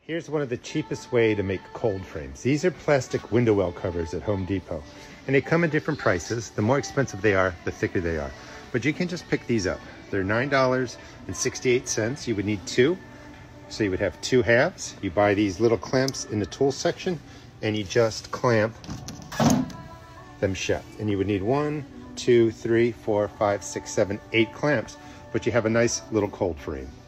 Here's one of the cheapest way to make cold frames. These are plastic window well covers at Home Depot. And they come in different prices. The more expensive they are, the thicker they are. But you can just pick these up. They're $9.68. You would need two. So you would have two halves. You buy these little clamps in the tool section and you just clamp them shut. And you would need 1, 2, 3, 4, 5, 6, 7, 8 clamps. But you have a nice little cold frame.